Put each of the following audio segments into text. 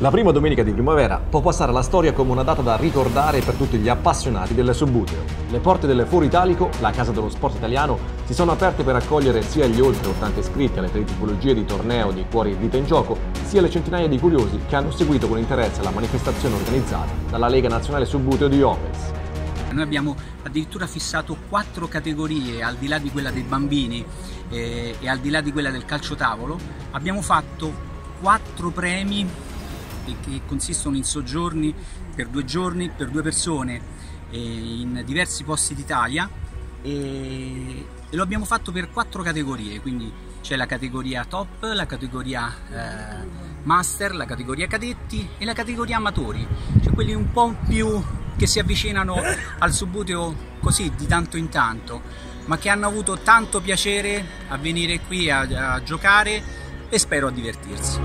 La prima domenica di primavera può passare alla storia come una data da ricordare per tutti gli appassionati del subbuteo. Le porte del Foro Italico, la casa dello sport italiano, si sono aperte per accogliere sia gli oltre 80 iscritti alle 3 tipologie di torneo di cuori e vita in gioco, sia le centinaia di curiosi che hanno seguito con interesse la manifestazione organizzata dalla Lega Nazionale Subbuteo di Opels. Noi abbiamo addirittura fissato 4 categorie, al di là di quella dei bambini e al di là di quella del calcio tavolo. Abbiamo fatto 4 premi che consistono in soggiorni per 2 giorni per 2 persone in diversi posti d'Italia e lo abbiamo fatto per 4 categorie, quindi c'è la categoria top, la categoria master, la categoria cadetti e la categoria amatori, cioè quelli un po' più che si avvicinano al subbuteo così di tanto in tanto, ma che hanno avuto tanto piacere a venire qui a giocare e spero a divertirsi.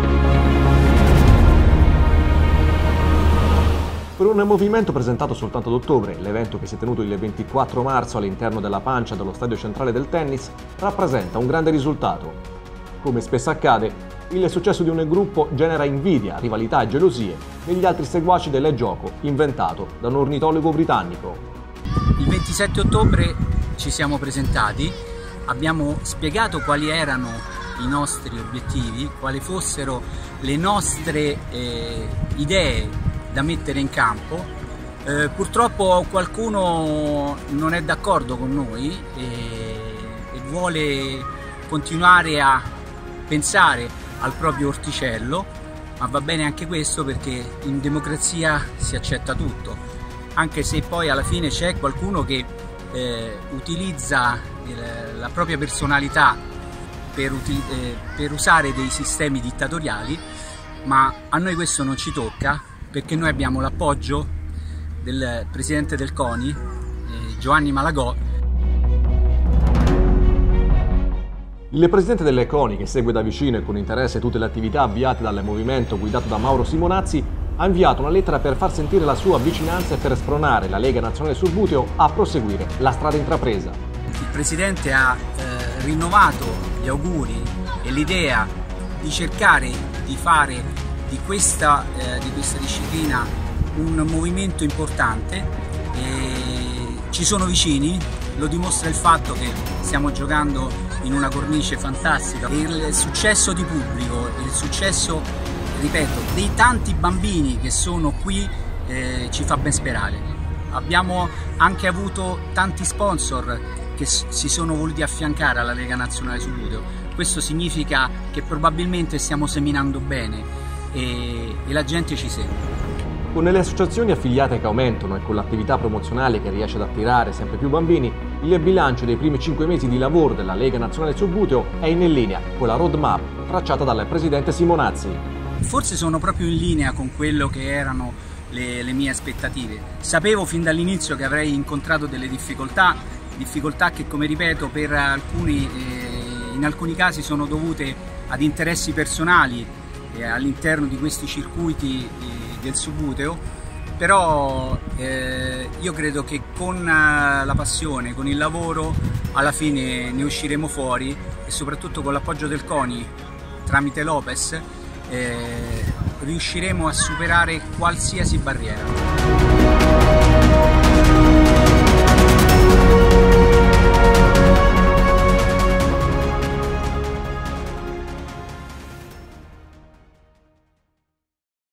Per un movimento presentato soltanto ad ottobre, l'evento che si è tenuto il 24 marzo all'interno della pancia dello stadio centrale del tennis rappresenta un grande risultato. Come spesso accade, il successo di un gruppo genera invidia, rivalità e gelosie negli altri seguaci del gioco inventato da un ornitologo britannico. Il 27 ottobre ci siamo presentati, abbiamo spiegato quali erano i nostri obiettivi, quali fossero le nostre idee da mettere in campo. Purtroppo qualcuno non è d'accordo con noi e vuole continuare a pensare al proprio orticello, ma va bene anche questo perché in democrazia si accetta tutto, anche se poi alla fine c'è qualcuno che utilizza la propria personalità per usare dei sistemi dittatoriali, ma a noi questo non ci tocca, perché noi abbiamo l'appoggio del presidente del CONI, Giovanni Malagò. Il presidente delle CONI, che segue da vicino e con interesse tutte le attività avviate dal movimento guidato da Mauro Simonazzi, ha inviato una lettera per far sentire la sua vicinanza e per spronare la Lega Nazionale Subbuteo a proseguire la strada intrapresa. Il presidente ha rinnovato gli auguri e l'idea di cercare di fare di questa disciplina un movimento importante. Ci sono vicini, lo dimostra il fatto che stiamo giocando in una cornice fantastica. Il successo di pubblico, il successo, ripeto, dei tanti bambini che sono qui ci fa ben sperare. Abbiamo anche avuto tanti sponsor che si sono voluti affiancare alla Lega Nazionale Subbuteo. Questo significa che probabilmente stiamo seminando bene e la gente ci segue. Con le associazioni affiliate che aumentano e con l'attività promozionale che riesce ad attirare sempre più bambini, il bilancio dei primi 5 mesi di lavoro della Lega Nazionale Subbuteo è in linea con la roadmap tracciata dal presidente Simonazzi. Forse sono proprio in linea con quello che erano le mie aspettative. Sapevo fin dall'inizio che avrei incontrato delle difficoltà che, come ripeto, in alcuni casi sono dovute ad interessi personali all'interno di questi circuiti del subbuteo, però io credo che con la passione, con il lavoro, alla fine ne usciremo fuori e soprattutto con l'appoggio del CONI tramite l'Opels riusciremo a superare qualsiasi barriera.